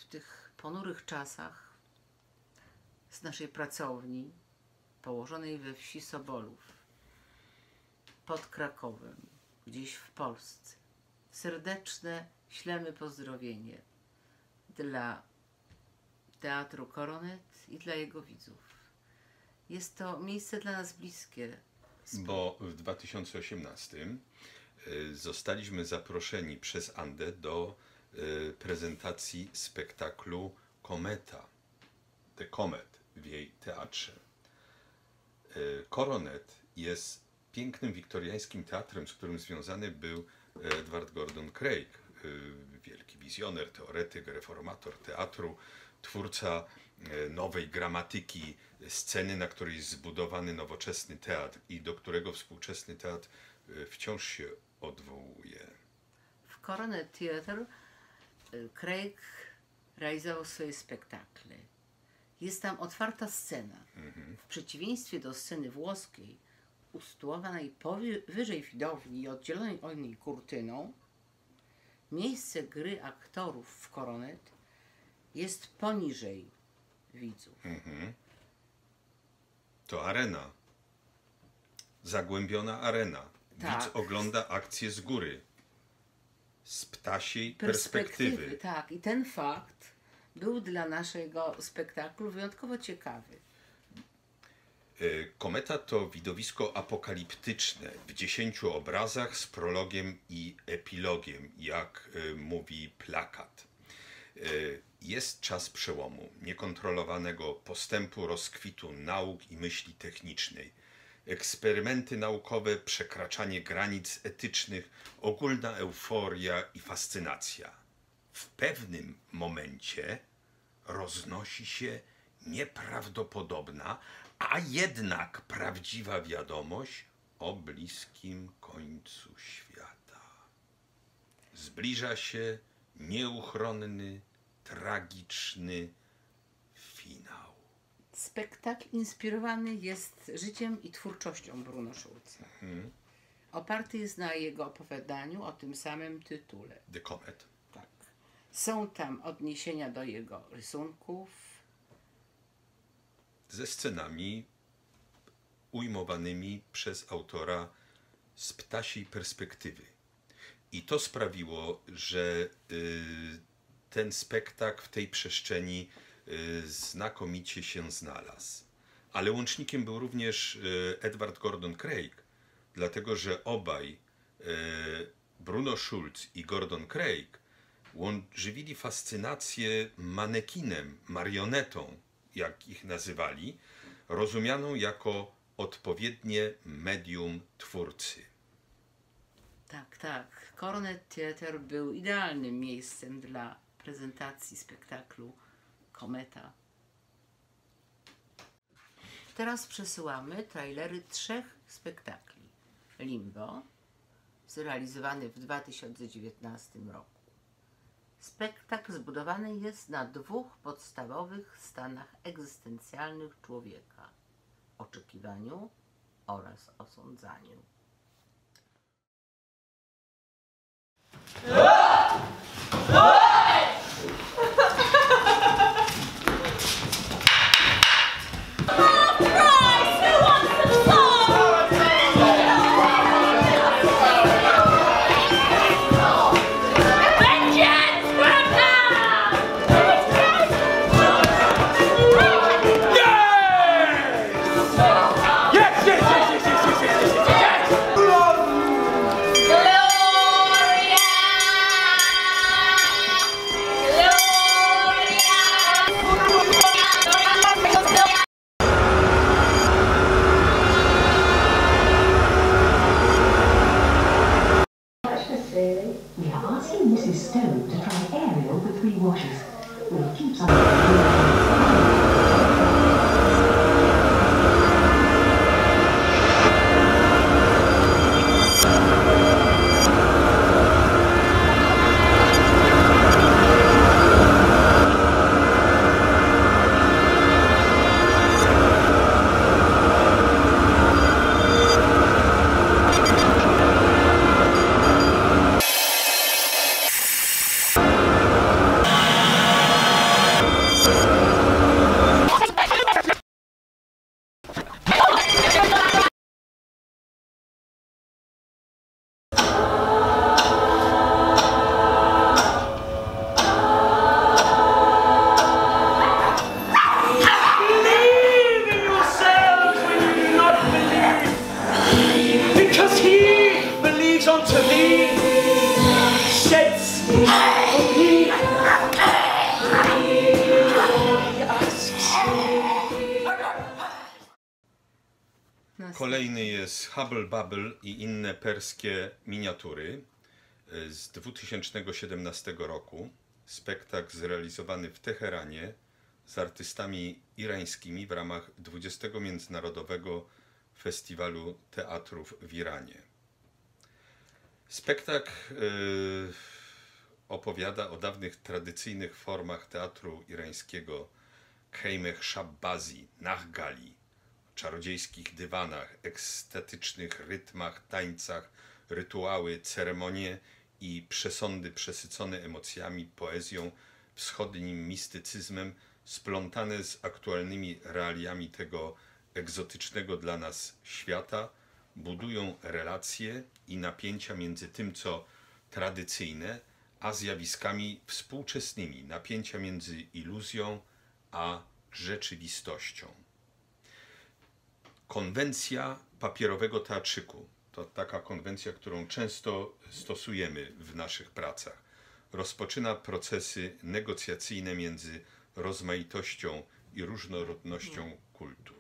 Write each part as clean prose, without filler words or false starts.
w tych ponurych czasach z naszej pracowni położonej we wsi Sobolów pod Krakowem, gdzieś w Polsce, serdeczne ślemy pozdrowienie dla Teatru Coronet i dla jego widzów. Jest to miejsce dla nas bliskie. Bo w 2018 zostaliśmy zaproszeni przez Andę do prezentacji spektaklu Kometa, The Comet w jej teatrze. Coronet jest pięknym wiktoriańskim teatrem, z którym związany był Edward Gordon Craig, wielki wizjoner, teoretyk, reformator teatru, twórca nowej gramatyki sceny, na której jest zbudowany nowoczesny teatr i do którego współczesny teatr wciąż się odwołuje. W Coronet Theatre Craig realizował swoje spektakle. Jest tam otwarta scena. W przeciwieństwie do sceny włoskiej, usytuowanej powyżej widowni i oddzielonej od niej kurtyną, miejsce gry aktorów w Coronet jest poniżej widzów. To arena. Zagłębiona arena. Tak. Widz ogląda akcję z góry. Z ptasiej perspektywy. Tak, i ten fakt był dla naszego spektaklu wyjątkowo ciekawy. Kometa to widowisko apokaliptyczne w 10 obrazach z prologiem i epilogiem, jak mówi plakat. Jest czas przełomu, niekontrolowanego postępu, rozkwitu nauk i myśli technicznej. Eksperymenty naukowe, przekraczanie granic etycznych, ogólna euforia i fascynacja. W pewnym momencie roznosi się nieprawdopodobna, a jednak prawdziwa wiadomość o bliskim końcu świata. Zbliża się nieuchronny, tragiczny finał. Spektakl inspirowany jest życiem i twórczością Bruno Schulza. Oparty jest na jego opowiadaniu o tym samym tytule. The Comet. Tak. Są tam odniesienia do jego rysunków. Ze scenami ujmowanymi przez autora z ptasiej perspektywy. I to sprawiło, że ten spektakl w tej przestrzeni znakomicie się znalazł. Ale łącznikiem był również Edward Gordon Craig, dlatego że obaj, Bruno Schulz i Gordon Craig, żywili fascynację manekinem, marionetą, jak ich nazywali, rozumianą jako odpowiednie medium twórcy. Tak, tak. Coronet Theatre był idealnym miejscem dla prezentacji spektaklu Kometa. Teraz przesyłamy trailery 3 spektakli. Limbo, zrealizowany w 2019 roku. Spektakl zbudowany jest na 2 podstawowych stanach egzystencjalnych człowieka: oczekiwaniu oraz osądzaniu. Kolejny jest Hubble Bubble i inne perskie miniatury z 2017 roku. Spektakl zrealizowany w Teheranie z artystami irańskimi w ramach 20. Międzynarodowego Festiwalu Teatrów w Iranie. Spektakl opowiada o dawnych tradycyjnych formach teatru irańskiego, khejmeh shabbazi, nachgali, czarodziejskich dywanach, ekstatycznych rytmach, tańcach, rytuały, ceremonie i przesądy przesycone emocjami, poezją, wschodnim mistycyzmem, splątane z aktualnymi realiami tego egzotycznego dla nas świata, budują relacje i napięcia między tym, co tradycyjne, a zjawiskami współczesnymi, napięcia między iluzją a rzeczywistością. Konwencja papierowego teatrzyku to taka konwencja, którą często stosujemy w naszych pracach. Rozpoczyna procesy negocjacyjne między rozmaitością i różnorodnością kultur.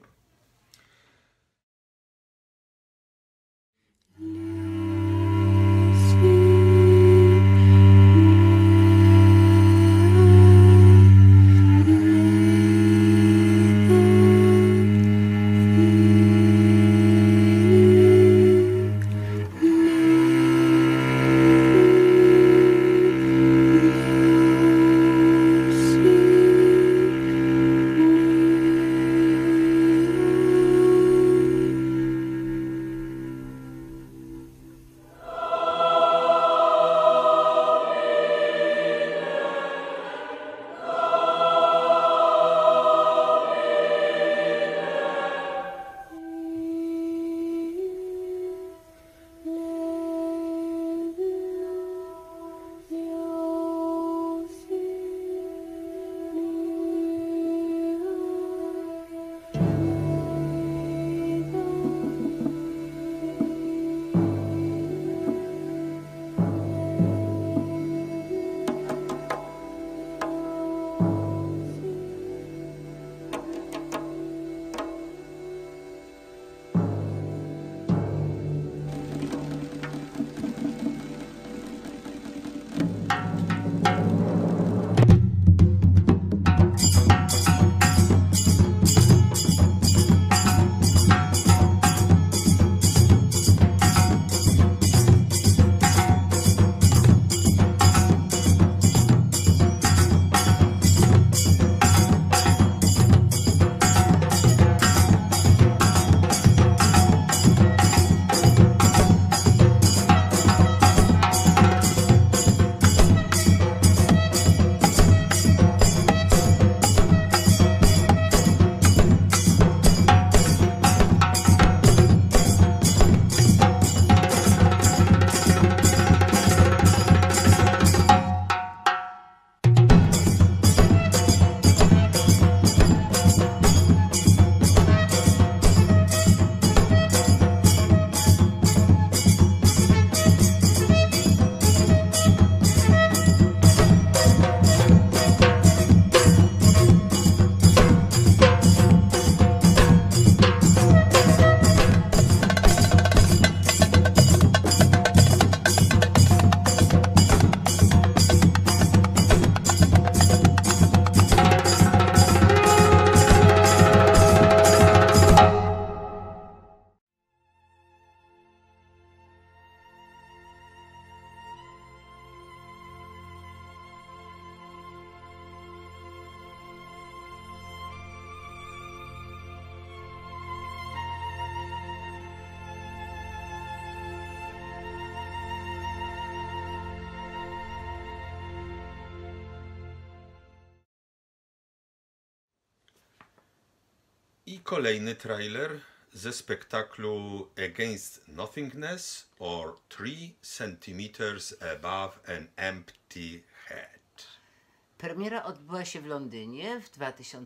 I kolejny trailer ze spektaklu Against Nothingness or 3 centimeters above an empty head. Premiera odbyła się w Londynie w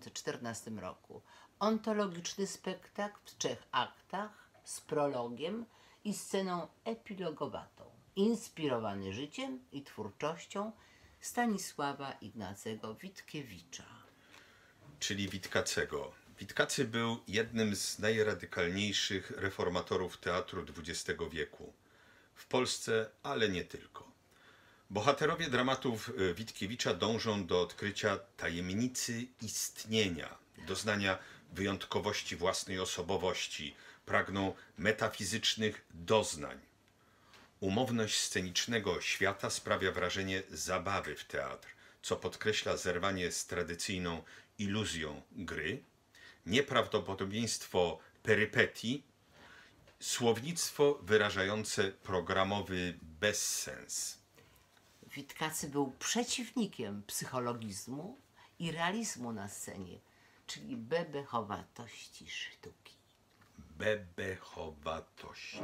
2014 roku. Ontologiczny spektakl w 3 aktach z prologiem i sceną epilogowatą. Inspirowany życiem i twórczością Stanisława Ignacego Witkiewicza. Czyli Witkacego. Witkacy był jednym z najradykalniejszych reformatorów teatru XX wieku. W Polsce, ale nie tylko. Bohaterowie dramatów Witkiewicza dążą do odkrycia tajemnicy istnienia, doznania wyjątkowości własnej osobowości, pragną metafizycznych doznań. Umowność scenicznego świata sprawia wrażenie zabawy w teatr, co podkreśla zerwanie z tradycyjną iluzją gry, nieprawdopodobieństwo perypetii, słownictwo wyrażające programowy bezsens. Witkacy był przeciwnikiem psychologizmu i realizmu na scenie, czyli bebechowatości sztuki. Bebechowatości.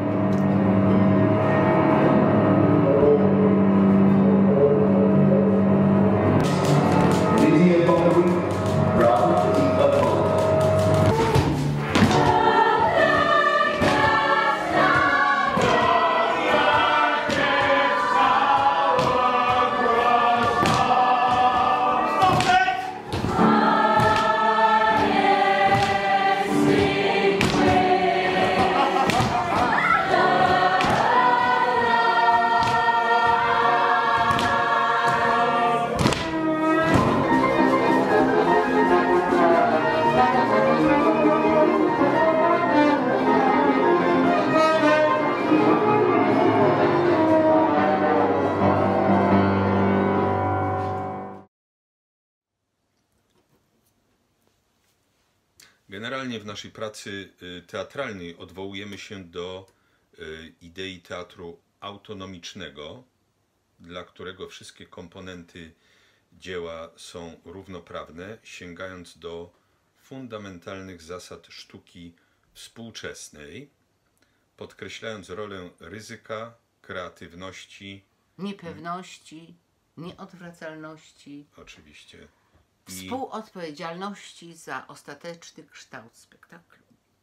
Generalnie w naszej pracy teatralnej odwołujemy się do idei teatru autonomicznego, dla którego wszystkie komponenty dzieła są równoprawne, sięgając do fundamentalnych zasad sztuki współczesnej, podkreślając rolę ryzyka, kreatywności, Niepewności, nieodwracalności, oczywiście, współodpowiedzialności za ostateczny kształt spektaklu.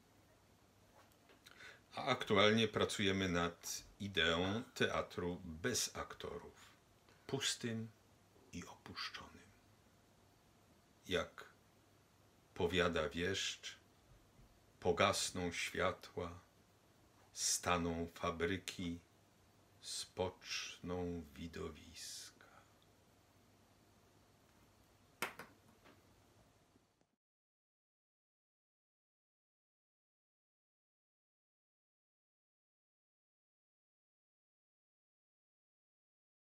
A aktualnie pracujemy nad ideą teatru bez aktorów, pustym i opuszczonym. Jak powiada wieszcz, pogasną światła, staną fabryki, spoczną widowiska.